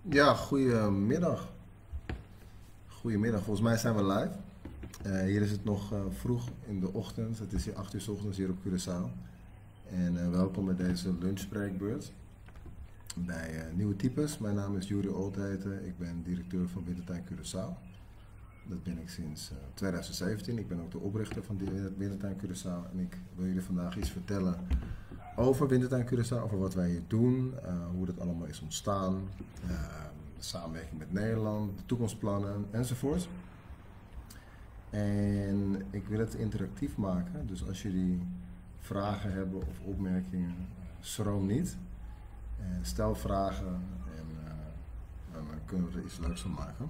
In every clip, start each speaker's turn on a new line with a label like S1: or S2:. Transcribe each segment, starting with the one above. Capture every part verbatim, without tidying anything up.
S1: Ja, goedemiddag. Goedemiddag, volgens mij zijn we live. Eh, hier is het nog eh, vroeg in de ochtend. Het is hier acht uur 's ochtends hier op Curaçao. En eh, welkom bij deze lunchspreekbeurt bij eh, Nieuwe Types. Mijn naam is Juri Oldheijten. Ik ben directeur van Wintertuin Curaçao. Dat ben ik sinds eh, twintig zeventien. Ik ben ook de oprichter van die Wintertuin Curaçao. En ik wil jullie vandaag iets vertellen over Wintertuin Curaçao, over wat wij hier doen, uh, hoe dat allemaal is ontstaan, uh, de samenwerking met Nederland, de toekomstplannen enzovoort. En ik wil het interactief maken, dus als jullie vragen hebben of opmerkingen, schroom niet. Uh, stel vragen en uh, dan kunnen we er iets leuks van maken.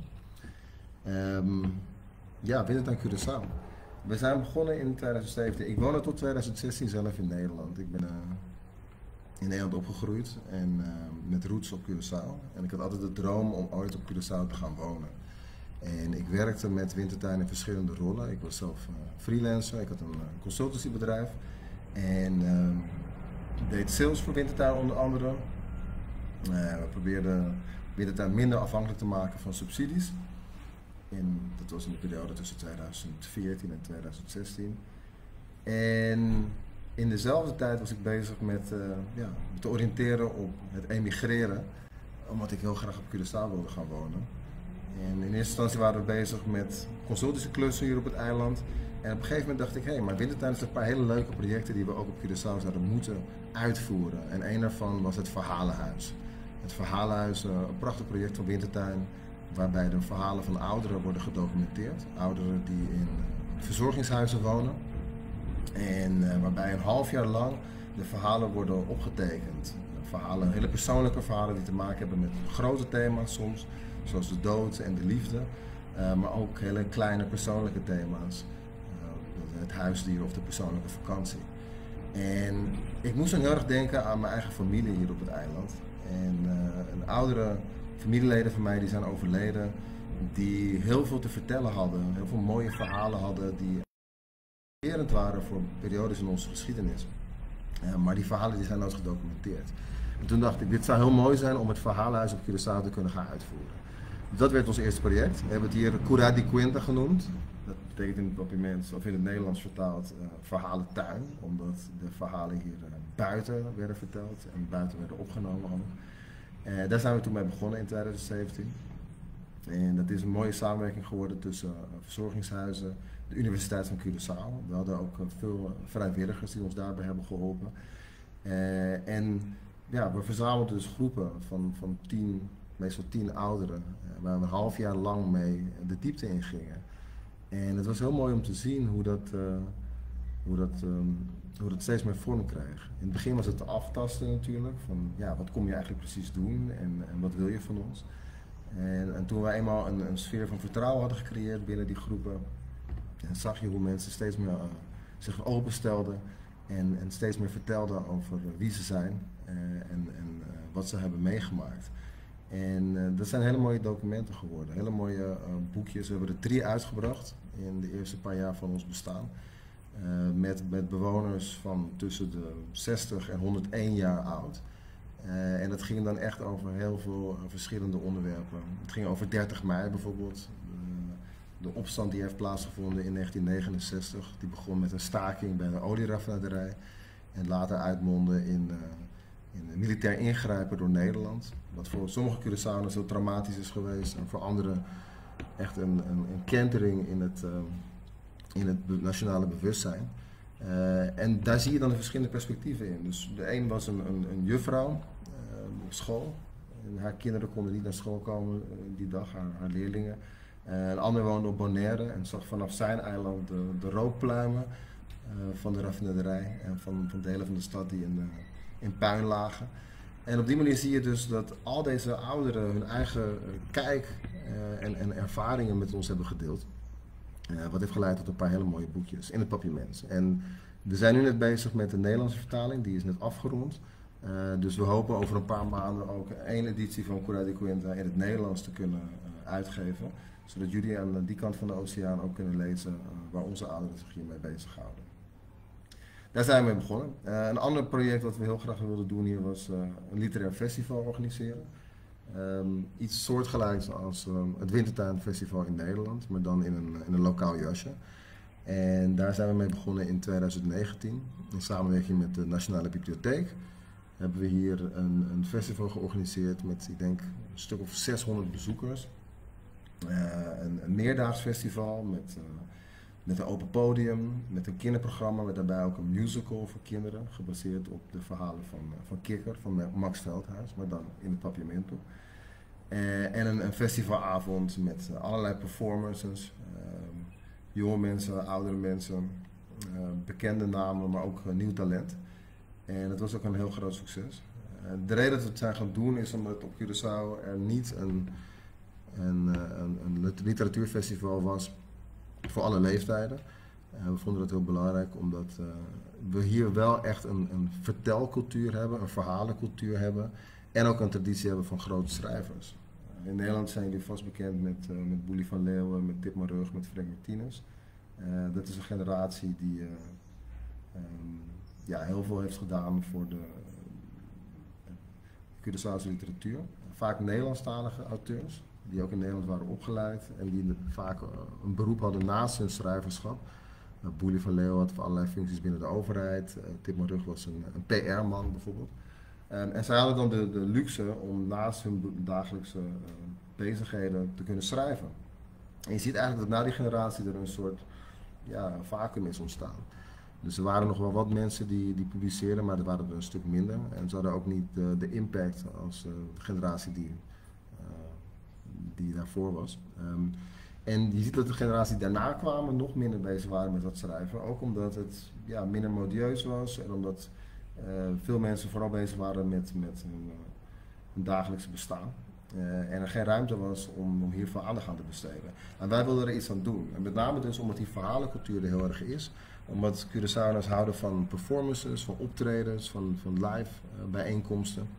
S1: Um, ja, Wintertuin Curaçao. We zijn begonnen in twintig zeventien. Ik woonde tot twintig zestien zelf in Nederland. Ik ben uh, in Nederland opgegroeid en uh, met roots op Curaçao. En ik had altijd de droom om ooit op Curaçao te gaan wonen. En ik werkte met Wintertuin in verschillende rollen. Ik was zelf uh, freelancer, ik had een uh, consultancybedrijf. En uh, deed sales voor Wintertuin onder andere. Uh, we probeerden Wintertuin minder afhankelijk te maken van subsidies. In, dat was in de periode tussen twintig veertien en twintig zestien. En in dezelfde tijd was ik bezig met uh, ja, te oriënteren op het emigreren, omdat ik heel graag op Curaçao wilde gaan wonen. En in eerste instantie waren we bezig met consultancyklussen hier op het eiland. En op een gegeven moment dacht ik, hé, hey, maar Wintertuin is een paar hele leuke projecten die we ook op Curaçao zouden moeten uitvoeren. En een daarvan was het Verhalenhuis. Het Verhalenhuis, uh, een prachtig project van Wintertuin, waarbij de verhalen van ouderen worden gedocumenteerd. Ouderen die in verzorgingshuizen wonen. En uh, waarbij een half jaar lang de verhalen worden opgetekend. Verhalen, hele persoonlijke verhalen die te maken hebben met grote thema's soms, zoals de dood en de liefde. Uh, maar ook hele kleine persoonlijke thema's. Uh, het huisdier of de persoonlijke vakantie. En ik moest dan heel erg denken aan mijn eigen familie hier op het eiland. En uh, een oudere familieleden van mij die zijn overleden, die heel veel te vertellen hadden, heel veel mooie verhalen hadden die inspirerend waren voor periodes in onze geschiedenis. Uh, maar die verhalen die zijn nooit gedocumenteerd. En toen dacht ik, dit zou heel mooi zijn om het verhalenhuis op Curaçao te kunnen gaan uitvoeren. Dus dat werd ons eerste project. We hebben het hier Cura di Quinta genoemd. Dat betekent in het document, of in het Nederlands vertaald, uh, verhalentuin. Omdat de verhalen hier uh, buiten werden verteld en buiten werden opgenomen. Uh, daar zijn we toen mee begonnen in twintig zeventien. En dat is een mooie samenwerking geworden tussen uh, verzorgingshuizen, de Universiteit van Curaçao. We hadden ook uh, veel vrijwilligers die ons daarbij hebben geholpen. Uh, en ja, we verzamelden dus groepen van, van tien, meestal tien ouderen, uh, waar we een half jaar lang mee de diepte in gingen. En het was heel mooi om te zien hoe dat, uh, hoe dat, um, hoe dat steeds meer vorm kreeg. In het begin was het te aftasten natuurlijk, van ja, wat kom je eigenlijk precies doen en, en wat wil je van ons. En, en toen we eenmaal een, een sfeer van vertrouwen hadden gecreëerd binnen die groepen, en zag je hoe mensen steeds meer uh, zich openstelden en, en steeds meer vertelden over wie ze zijn uh, en, en uh, wat ze hebben meegemaakt. En uh, dat zijn hele mooie documenten geworden, hele mooie uh, boekjes. We hebben er drie uitgebracht in de eerste paar jaar van ons bestaan. Uh, met, met bewoners van tussen de zestig en honderdéén jaar oud. Uh, en dat ging dan echt over heel veel uh, verschillende onderwerpen. Het ging over dertig mei bijvoorbeeld. Uh, de opstand die heeft plaatsgevonden in negentien negenenzestig. Die begon met een staking bij de olieraffinaderij. En later uitmondde in, uh, in een militair ingrijpen door Nederland. Wat voor sommige Curaçaoërs heel traumatisch is geweest. En voor anderen echt een, een, een kentering in het, uh, in het nationale bewustzijn. Uh, en daar zie je dan de verschillende perspectieven in. Dus de een was een, een, een juffrouw uh, op school. En haar kinderen konden niet naar school komen uh, die dag, haar, haar leerlingen. Uh, een ander woonde op Bonaire en zag vanaf zijn eiland de, de rookpluimen uh, van de raffinaderij en van, van delen van de stad die in, uh, in puin lagen. En op die manier zie je dus dat al deze ouderen hun eigen uh, kijk uh, en, en ervaringen met ons hebben gedeeld. Uh, wat heeft geleid tot een paar hele mooie boekjes in het papiament. En we zijn nu net bezig met de Nederlandse vertaling, die is net afgerond. Uh, dus we hopen over een paar maanden ook één editie van Cura di Quinta in het Nederlands te kunnen uh, uitgeven. Zodat jullie aan die kant van de oceaan ook kunnen lezen uh, waar onze ouderen zich hiermee bezighouden. Daar zijn we mee begonnen. Uh, een ander project wat we heel graag wilden doen hier was uh, een literair festival organiseren. Um, iets soortgelijks als um, het Wintertuinfestival in Nederland, maar dan in een, in een lokaal jasje. En daar zijn we mee begonnen in twintig negentien. In samenwerking met de Nationale Bibliotheek hebben we hier een, een festival georganiseerd met, ik denk, een stuk of zeshonderd bezoekers. Uh, een, een meerdaags festival met, uh, met een open podium, met een kinderprogramma, met daarbij ook een musical voor kinderen, gebaseerd op de verhalen van, uh, van Kikker, van Max Veldhuis, maar dan in het Papiamento. Uh, en een, een festivalavond met uh, allerlei performances, uh, jonge mensen, oudere mensen, uh, bekende namen, maar ook uh, nieuw talent. En het was ook een heel groot succes. Uh, de reden dat we het zijn gaan doen is omdat op Curaçao er niet een, een, een, een literatuurfestival was voor alle leeftijden. Uh, we vonden dat heel belangrijk omdat uh, we hier wel echt een, een vertelcultuur hebben, een verhalencultuur hebben en ook een traditie hebben van grote schrijvers. Uh, in Nederland zijn jullie vast bekend met, uh, met Boelie van Leeuwen, met Ditmar Rug, met Frank Martinez. Uh, dat is een generatie die uh, um, ja, heel veel heeft gedaan voor de uh, Curaçaose literatuur. Vaak Nederlandstalige auteurs, die ook in Nederland waren opgeleid en die vaak uh, een beroep hadden naast hun schrijverschap. Uh, Boelie van Leeuwen had voor allerlei functies binnen de overheid. Uh, Ditmar Rug was een, een P R-man bijvoorbeeld. Um, en zij hadden dan de, de luxe om naast hun dagelijkse uh, bezigheden te kunnen schrijven. En je ziet eigenlijk dat na die generatie er een soort ja, vacuüm is ontstaan. Dus er waren nog wel wat mensen die, die publiceerden, maar er waren er een stuk minder. En ze hadden ook niet de, de impact als uh, de generatie die, uh, die daarvoor was. Um, en je ziet dat de generatie die daarna kwamen nog minder bezig waren met dat schrijven. Ook omdat het ja, minder modieus was en omdat uh, veel mensen vooral bezig waren met, met hun, uh, hun dagelijkse bestaan. Uh, en er geen ruimte was om, om hier veel aandacht aan te besteden. En wij wilden er iets aan doen. En met name dus omdat die verhalencultuur er heel erg is. Omdat Curaçaoërs houden van performances, van optredens, van, van live uh, bijeenkomsten.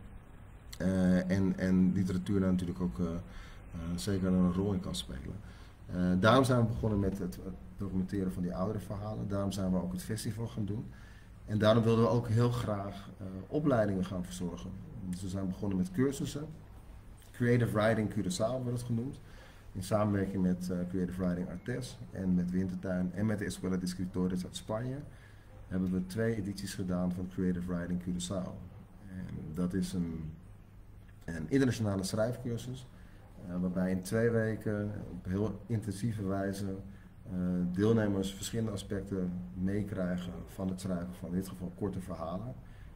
S1: Uh, en, en literatuur daar natuurlijk ook uh, uh, zeker een rol in kan spelen. Uh, daarom zijn we begonnen met het, het documenteren van die oudere verhalen. Daarom zijn we ook het festival gaan doen. En daarom wilden we ook heel graag uh, opleidingen gaan verzorgen. Dus we zijn begonnen met cursussen. Creative Writing Curaçao wordt het genoemd. In samenwerking met uh, Creative Writing Artes en met Wintertuin en met de Escuela de Escritores uit Spanje hebben we twee edities gedaan van Creative Writing Curaçao. En dat is een, een internationale schrijfcursus uh, waarbij in twee weken op heel intensieve wijze uh, deelnemers verschillende aspecten meekrijgen van het schrijven van in dit geval korte verhalen.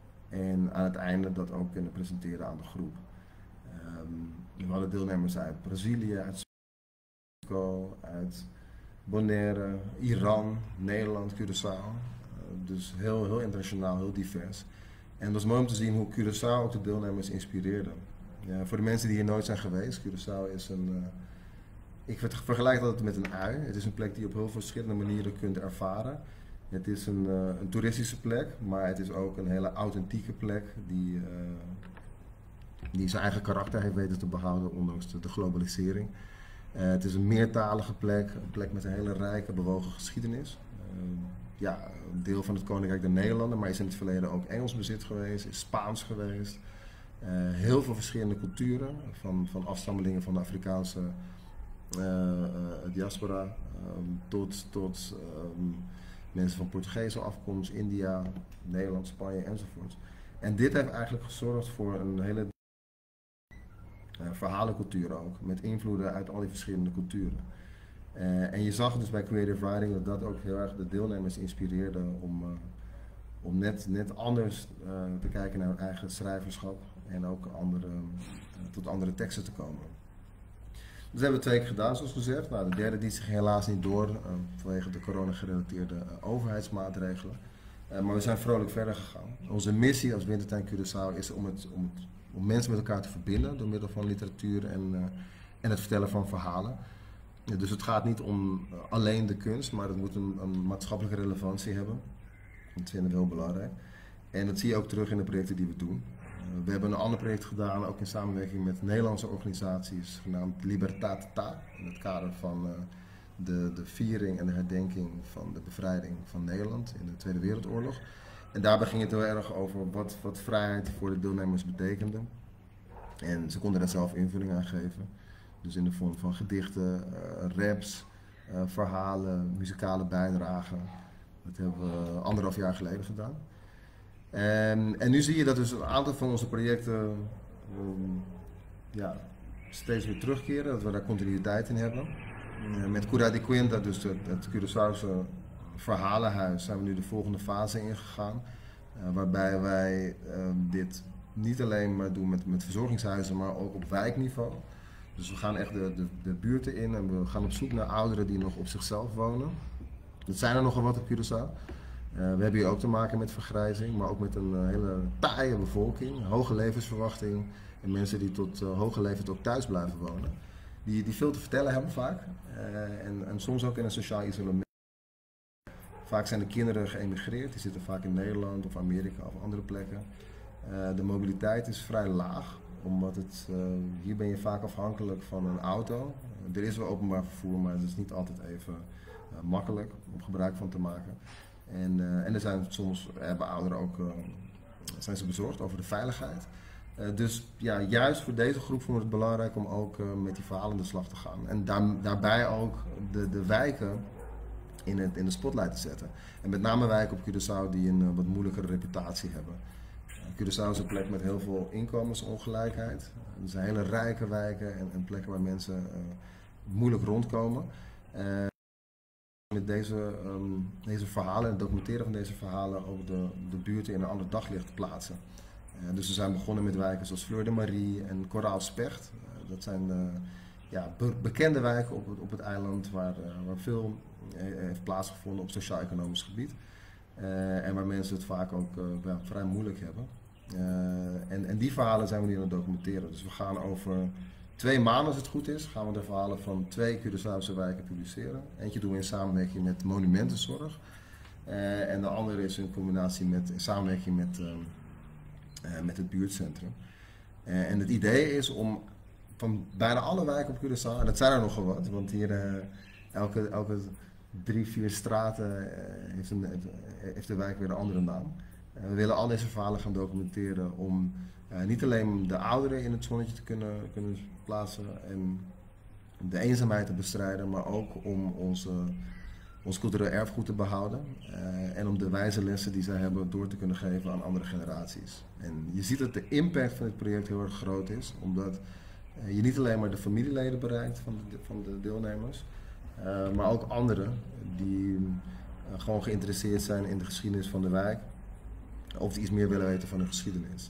S1: En aan het einde dat ook kunnen presenteren aan de groep. Um, we hadden deelnemers uit Brazilië, uit Mexico, uit Bonaire, Iran, Nederland, Curaçao. Uh, dus heel, heel internationaal, heel divers. En het was mooi om te zien hoe Curaçao ook de deelnemers inspireerde. Ja, voor de mensen die hier nooit zijn geweest, Curaçao is een... Uh, ik vergelijk dat met een ui. Het is een plek die je op heel veel verschillende manieren kunt ervaren. Het is een, uh, een toeristische plek, maar het is ook een hele authentieke plek die... Uh, die zijn eigen karakter heeft weten te behouden, ondanks de, de globalisering. Uh, het is een meertalige plek, een plek met een hele rijke, bewogen geschiedenis. Uh, ja, een deel van het Koninkrijk der Nederlanden, maar is in het verleden ook Engels bezit geweest, is Spaans geweest. Uh, heel veel verschillende culturen, van, van afstammelingen van de Afrikaanse uh, uh, diaspora um, tot, tot um, mensen van Portugese afkomst, India, Nederland, Spanje enzovoort. En dit heeft eigenlijk gezorgd voor een hele Uh, verhalencultuur ook, met invloeden uit al die verschillende culturen. Uh, en je zag dus bij Creative Writing dat dat ook heel erg de deelnemers inspireerde om, uh, om net, net anders uh, te kijken naar hun eigen schrijverschap en ook andere, uh, tot andere teksten te komen. Dus hebben we twee keer gedaan zoals gezegd. Nou, de derde editie ging helaas niet door uh, vanwege de corona-gerelateerde uh, overheidsmaatregelen. Uh, maar we zijn vrolijk verder gegaan. Onze missie als Wintertuin Curaçao is om het, om het om mensen met elkaar te verbinden door middel van literatuur en, uh, en het vertellen van verhalen. Ja, dus het gaat niet om uh, alleen de kunst, maar het moet een, een maatschappelijke relevantie hebben. Dat vinden we heel belangrijk. En dat zie je ook terug in de projecten die we doen. Uh, we hebben een ander project gedaan, ook in samenwerking met Nederlandse organisaties, genaamd Libertate Ta, in het kader van uh, de, de viering en de herdenking van de bevrijding van Nederland in de Tweede Wereldoorlog. En daarbij ging het heel erg over wat, wat vrijheid voor de deelnemers betekende. En ze konden daar zelf invulling aan geven. Dus in de vorm van gedichten, uh, raps, uh, verhalen, muzikale bijdragen. Dat hebben we anderhalf jaar geleden gedaan. En, en nu zie je dat dus een aantal van onze projecten um, ja, steeds weer terugkeren, dat we daar continuïteit in hebben. Uh, met Cura de Quinta, dus het, het Curaçaose verhalenhuis, zijn we nu de volgende fase ingegaan. Uh, waarbij wij uh, dit niet alleen maar doen met, met verzorgingshuizen, maar ook op wijkniveau. Dus we gaan echt de, de, de buurten in en we gaan op zoek naar ouderen die nog op zichzelf wonen. Dat zijn er nogal wat op Curaçao. Uh, we hebben hier ook te maken met vergrijzing, maar ook met een uh, hele taaie bevolking, hoge levensverwachting en mensen die tot uh, hoge leeftijd ook thuis blijven wonen. Die, die veel te vertellen hebben vaak uh, en, en soms ook in een sociaal isolement. Vaak zijn de kinderen geëmigreerd, die zitten vaak in Nederland of Amerika of andere plekken. Uh, de mobiliteit is vrij laag, omdat het, uh, hier ben je vaak afhankelijk van een auto. Uh, er is wel openbaar vervoer, maar het is niet altijd even uh, makkelijk om gebruik van te maken. En, uh, en er zijn soms, hebben ouderen ook, uh, zijn ze bezorgd over de veiligheid. Uh, dus ja, juist voor deze groep vonden we het belangrijk om ook uh, met die verhalen aan de slag te gaan. En daar, daarbij ook de, de wijken in, het, in de spotlight te zetten. En met name wijken op Curaçao die een uh, wat moeilijkere reputatie hebben. Curaçao is een plek met heel veel inkomensongelijkheid. Er zijn hele rijke wijken en, en plekken waar mensen uh, moeilijk rondkomen. Uh, met deze, um, deze verhalen en het documenteren van deze verhalen ook de, de buurten in een ander daglicht plaatsen. Uh, dus we zijn begonnen met wijken zoals Fleur de Marie en Koraalspecht. Uh, dat zijn uh, ja, be bekende wijken op het, op het eiland waar, uh, waar veel uh, heeft plaatsgevonden op sociaal-economisch gebied. Uh, en waar mensen het vaak ook uh, ja, vrij moeilijk hebben. Uh, en, en die verhalen zijn we nu aan het documenteren. Dus we gaan over twee maanden, als het goed is, gaan we de verhalen van twee Curaçaose wijken publiceren. Eentje doen we in samenwerking met Monumentenzorg. Uh, en de andere is in combinatie met, in samenwerking met, uh, uh, met het buurtcentrum. Uh, en het idee is om van bijna alle wijken op Curaçao, en dat zijn er nogal wat, want hier uh, elke, elke drie, vier straten uh, heeft, een, heeft de wijk weer een andere naam. Uh, we willen al deze verhalen gaan documenteren om uh, niet alleen de ouderen in het zonnetje te kunnen, kunnen plaatsen en de eenzaamheid te bestrijden, maar ook om onze, ons cultureel erfgoed te behouden uh, en om de wijze lessen die zij hebben door te kunnen geven aan andere generaties. En je ziet dat de impact van dit project heel erg groot is, omdat uh, je niet alleen maar de familieleden bereikt van de, van de deelnemers, uh, maar ook anderen die uh, gewoon geïnteresseerd zijn in de geschiedenis van de wijk of die iets meer willen weten van hun geschiedenis.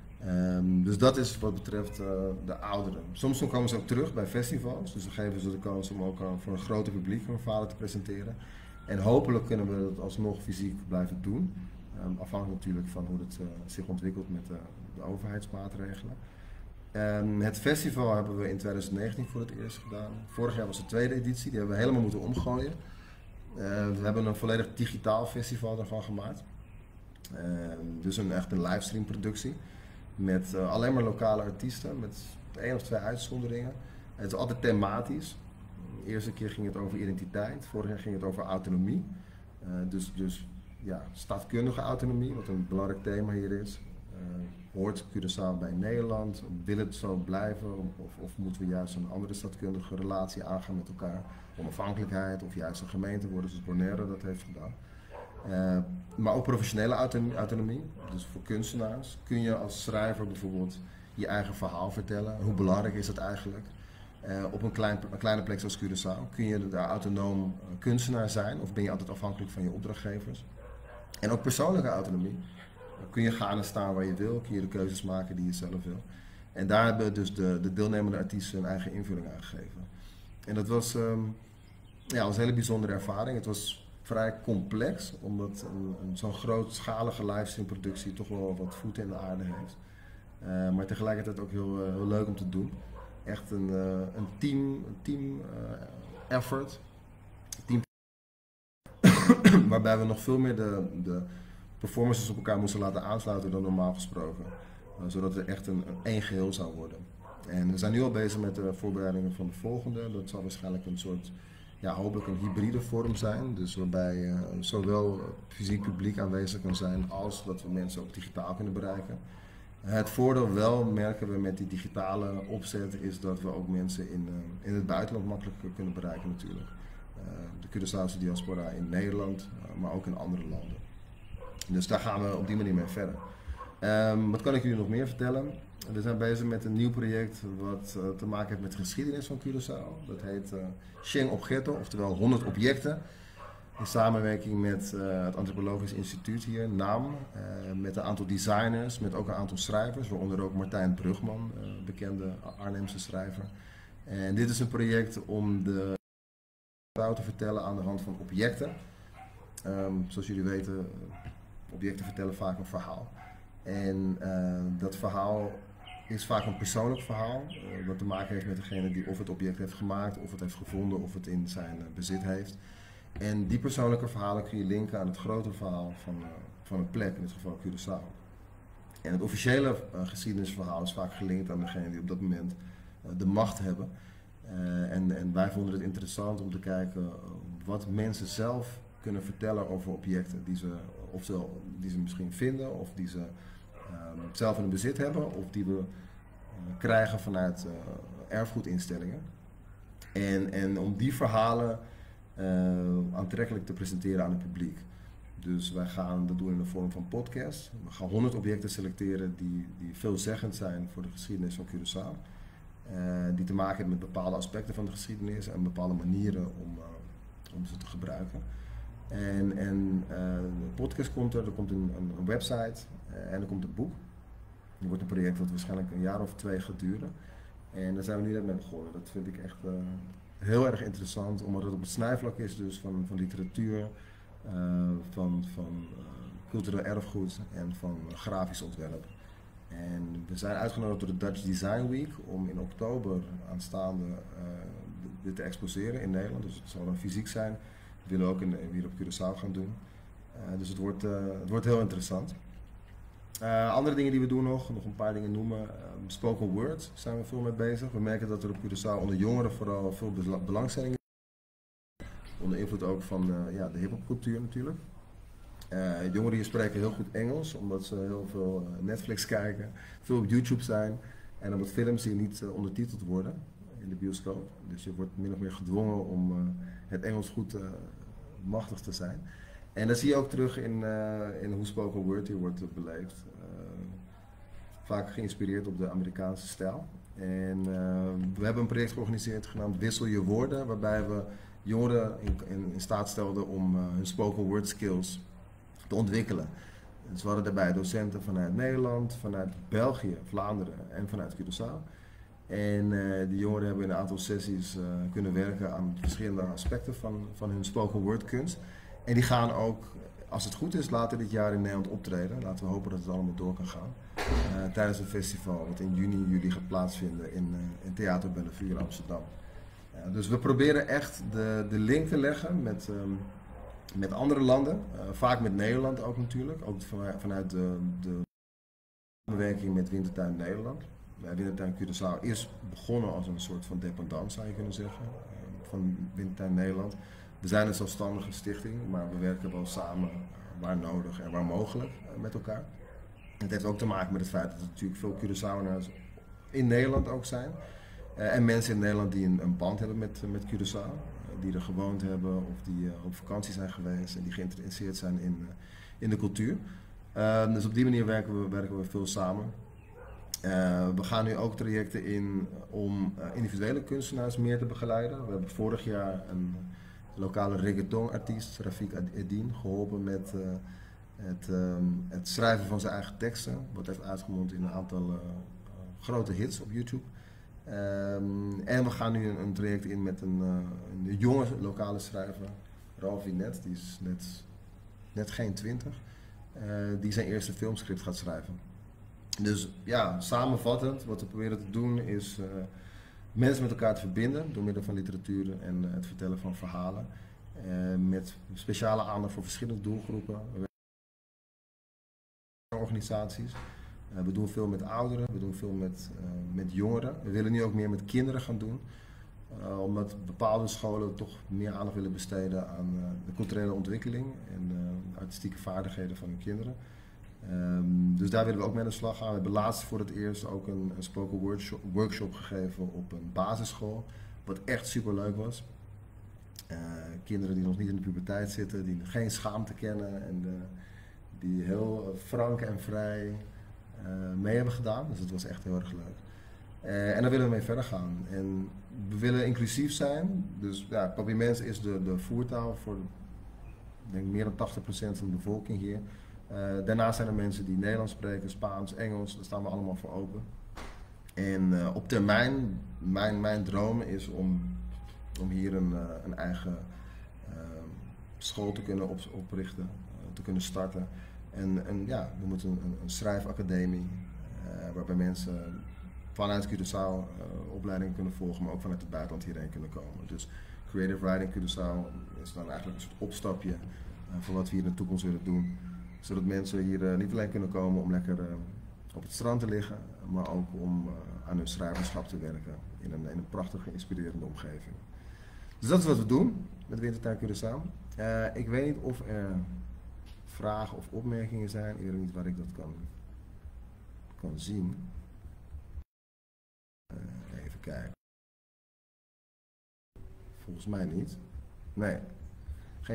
S1: Um, dus dat is wat betreft uh, de ouderen. Soms komen ze ook terug bij festivals, dus dan geven ze de kans om ook uh, voor een groter publiek hun verhalen te presenteren. En hopelijk kunnen we dat alsnog fysiek blijven doen, um, afhankelijk natuurlijk van hoe het uh, zich ontwikkelt met uh, de overheidsmaatregelen. Um, het festival hebben we in twintig negentien voor het eerst gedaan. Vorig jaar was de tweede editie, die hebben we helemaal moeten omgooien. Uh, we hebben een volledig digitaal festival ervan gemaakt. Uh, dus een echt een livestream productie. Met uh, alleen maar lokale artiesten, met één of twee uitzonderingen. Het is altijd thematisch. De eerste keer ging het over identiteit, vorig jaar ging het over autonomie. Uh, dus, dus ja, staatkundige autonomie, wat een belangrijk thema hier is. Uh, hoort Curaçao bij Nederland? Wil het zo blijven? Of, of moeten we juist een andere staatkundige relatie aangaan met elkaar? Onafhankelijkheid of juist een gemeente worden zoals Bonaire dat heeft gedaan. Uh, maar ook professionele autonomie, autonomie, dus voor kunstenaars. Kun je als schrijver bijvoorbeeld je eigen verhaal vertellen? Hoe belangrijk is dat eigenlijk? Uh, op een, klein, een kleine plek zoals Curaçao, kun je daar autonoom kunstenaar zijn of ben je altijd afhankelijk van je opdrachtgevers? En ook persoonlijke autonomie. Kun je gaan en staan waar je wil, kun je de keuzes maken die je zelf wil. En daar hebben dus de, de deelnemende artiesten hun eigen invulling aan gegeven. En dat was, um, ja, was een hele bijzondere ervaring. Het was vrij complex, omdat een, een zo'n grootschalige livestreamproductie toch wel wat voeten in de aarde heeft. Uh, maar tegelijkertijd ook heel, uh, heel leuk om te doen. Echt een, uh, een team, een team uh, effort. Team waarbij we nog veel meer de, de performances op elkaar moesten laten aansluiten dan normaal gesproken. Uh, zodat het echt een, een één geheel zou worden. En we zijn nu al bezig met de voorbereidingen van de volgende. Dat zal waarschijnlijk een soort, ja, hopelijk een hybride vorm zijn. Dus waarbij uh, zowel fysiek publiek aanwezig kan zijn als dat we mensen ook digitaal kunnen bereiken. Het voordeel wel, merken we met die digitale opzet, is dat we ook mensen in, uh, in het buitenland makkelijker kunnen bereiken natuurlijk. Uh, de Curaçaose diaspora in Nederland, uh, maar ook in andere landen. Dus daar gaan we op die manier mee verder. Um, wat kan ik jullie nog meer vertellen? We zijn bezig met een nieuw project wat uh, te maken heeft met de geschiedenis van Curaçao. Dat heet uh, cien Objetos, oftewel honderd objecten. In samenwerking met uh, het Antropologisch Instituut hier, NAM, uh, met een aantal designers, met ook een aantal schrijvers, waaronder ook Martijn Brugman, uh, bekende Arnhemse schrijver. En dit is een project om de verhaal te vertellen aan de hand van objecten. Um, zoals jullie weten, objecten vertellen vaak een verhaal. En uh, dat verhaal is vaak een persoonlijk verhaal, uh, wat te maken heeft met degene die of het object heeft gemaakt, of het heeft gevonden, of het in zijn uh, bezit heeft. En die persoonlijke verhalen kun je linken aan het grotere verhaal van, uh, van een plek, in dit geval Curaçao. En het officiële uh, geschiedenisverhaal is vaak gelinkt aan degene die op dat moment uh, de macht hebben. Uh, en, en wij vonden het interessant om te kijken uh, wat mensen zelf kunnen vertellen over objecten die ze, of ze, die ze misschien vinden, of die ze uh, zelf in hun bezit hebben, of die we uh, krijgen vanuit uh, erfgoedinstellingen. En, en om die verhalen Uh, aantrekkelijk te presenteren aan het publiek. Dus wij gaan dat doen in de vorm van podcast. We gaan honderd objecten selecteren die, die veelzeggend zijn voor de geschiedenis van Curaçao. Uh, die te maken hebben met bepaalde aspecten van de geschiedenis en bepaalde manieren om, uh, om ze te gebruiken. En, en uh, de podcast komt er, er komt een, een, een website uh, en er komt een boek. Er wordt een project dat waarschijnlijk een jaar of twee gaat duren. En daar zijn we nu net mee begonnen. Dat vind ik echt uh, heel erg interessant, omdat het op het snijvlak is dus van, van literatuur, uh, van, van uh, cultureel erfgoed en van grafisch ontwerp. En we zijn uitgenodigd door de Dutch Design Week om in oktober aanstaande uh, dit te exposeren in Nederland. Dus het zal dan fysiek zijn. We willen ook in, weer op Curaçao gaan doen. Uh, dus het wordt, uh, het wordt heel interessant. Uh, andere dingen die we doen nog, nog een paar dingen noemen. Uh, spoken word zijn we veel mee bezig. We merken dat er op Curaçao onder jongeren vooral veel belangstelling is. Onder invloed ook van uh, ja, de hiphopcultuur natuurlijk. Uh, jongeren hier spreken heel goed Engels, omdat ze heel veel uh, Netflix kijken, veel op YouTube zijn. En omdat films hier niet uh, ondertiteld worden in de bioscoop. Dus je wordt min of meer gedwongen om uh, het Engels goed uh, machtig te zijn. En dat zie je ook terug in, uh, in hoe spoken word hier wordt uh, beleefd. Uh, vaak geïnspireerd op de Amerikaanse stijl. En uh, we hebben een project georganiseerd genaamd Wissel je woorden, waarbij we jongeren in, in, in staat stelden om uh, hun spoken word skills te ontwikkelen. Dus we hadden daarbij docenten vanuit Nederland, vanuit België, Vlaanderen en vanuit Curaçao. En uh, die jongeren hebben in een aantal sessies uh, kunnen werken aan verschillende aspecten van, van hun spoken word kunst. En die gaan ook, als het goed is, later dit jaar in Nederland optreden. Laten we hopen dat het allemaal door kan gaan. Uh, tijdens een festival wat in juni, juli gaat plaatsvinden in, uh, in Theater Bellevue in Amsterdam. Uh, dus we proberen echt de, de link te leggen met, um, met andere landen. Uh, vaak met Nederland ook natuurlijk. Ook vanuit, vanuit de, de samenwerking met Wintertuin Nederland. Uh, Wintertuin Curaçao is begonnen als een soort van dependance, zou je kunnen zeggen, uh, van Wintertuin Nederland. We zijn een zelfstandige stichting, maar we werken wel samen waar nodig en waar mogelijk met elkaar. Het heeft ook te maken met het feit dat er natuurlijk veel Curaçaoërs in Nederland ook zijn. Uh, en mensen in Nederland die een, een band hebben met, met Curaçao, uh, die er gewoond hebben of die uh, op vakantie zijn geweest en die geïnteresseerd zijn in, uh, in de cultuur. Uh, dus op die manier werken we, werken we veel samen. Uh, we gaan nu ook trajecten in um, uh, individuele kunstenaars meer te begeleiden. We hebben vorig jaar een lokale reggaeton-artiest, Rafik Eddin, geholpen met uh, het, um, het schrijven van zijn eigen teksten. Wat heeft uitgemond in een aantal uh, grote hits op YouTube. Um, en we gaan nu een, een traject in met een, uh, een jonge lokale schrijver, Ralf Vinet, die is net, net geen twintig, uh, die zijn eerste filmscript gaat schrijven. Dus ja, samenvattend, wat we proberen te doen is uh, mensen met elkaar te verbinden door middel van literatuur en uh, het vertellen van verhalen. Uh, met speciale aandacht voor verschillende doelgroepen. Organisaties. Uh, we doen veel met ouderen, we doen veel met, uh, met jongeren. We willen nu ook meer met kinderen gaan doen. Uh, omdat bepaalde scholen toch meer aandacht willen besteden aan uh, de culturele ontwikkeling en uh, artistieke vaardigheden van hun kinderen. Um, dus daar willen we ook mee aan de slag gaan. We hebben laatst voor het eerst ook een, een spoken workshop, workshop gegeven op een basisschool. Wat echt super leuk was. Uh, kinderen die nog niet in de puberteit zitten, die geen schaamte kennen en uh, die heel frank en vrij uh, mee hebben gedaan. Dus dat was echt heel erg leuk. Uh, en daar willen we mee verder gaan. En we willen inclusief zijn. Dus ja, Papiaments is de, de voertaal voor ik denk meer dan tachtig procent van de bevolking hier. Uh, daarnaast zijn er mensen die Nederlands spreken, Spaans, Engels, daar staan we allemaal voor open. En uh, op termijn, mijn, mijn droom is om, om hier een, uh, een eigen uh, school te kunnen op, oprichten, uh, te kunnen starten. En, en ja, we moeten een, een schrijfacademie, uh, waarbij mensen vanuit Curaçao uh, opleidingen kunnen volgen, maar ook vanuit het buitenland hierheen kunnen komen. Dus Creative Writing Curaçao is dan eigenlijk een soort opstapje uh, voor wat we hier in de toekomst willen doen. Zodat mensen hier uh, niet alleen kunnen komen om lekker uh, op het strand te liggen, maar ook om uh, aan hun schrijverschap te werken in een, in een prachtige, inspirerende omgeving. Dus dat is wat we doen met Wintertuin Curaçao. Uh, ik weet niet of er vragen of opmerkingen zijn. Ik weet niet waar ik dat kan, kan zien. Uh, even kijken. Volgens mij niet. Nee. Geen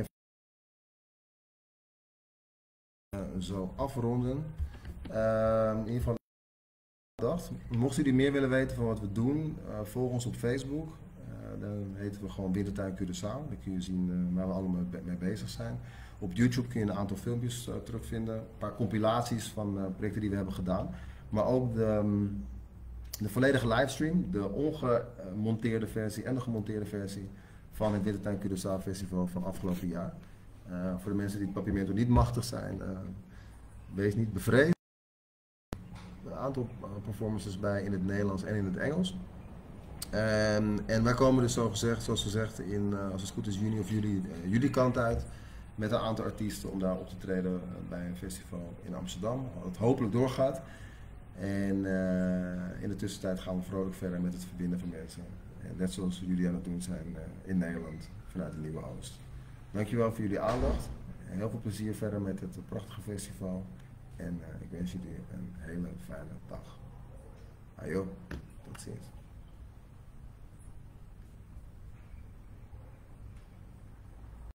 S1: uh, zo afronden. Uh, in ieder geval dacht. Mochten jullie meer willen weten van wat we doen, uh, volg ons op Facebook. Uh, dan heten we gewoon Wintertuin Curaçao. Dan kun je zien uh, waar we allemaal mee bezig zijn. Op YouTube kun je een aantal filmpjes uh, terugvinden. Een paar compilaties van uh, projecten die we hebben gedaan. Maar ook de, um, de volledige livestream, de ongemonteerde versie en de gemonteerde versie van het Wintertuin Curaçao Festival van afgelopen jaar. Uh, voor de mensen die het Papiamento niet machtig zijn, uh, wees niet bevreesd. Een aantal performances bij in het Nederlands en in het Engels. Um, en wij komen dus zo gezegd, zoals gezegd in, uh, als het goed is, juni of juli, uh, juli kant uit. Met een aantal artiesten om daar op te treden uh, bij een festival in Amsterdam. Wat hopelijk doorgaat. En uh, in de tussentijd gaan we vrolijk verder met het verbinden van mensen. En net zoals jullie aan het doen zijn uh, in Nederland vanuit de Nieuwe Oost. Dankjewel voor jullie aandacht. En heel veel plezier verder met het prachtige festival. En uh, ik wens jullie een hele fijne dag. Ajo, tot ziens.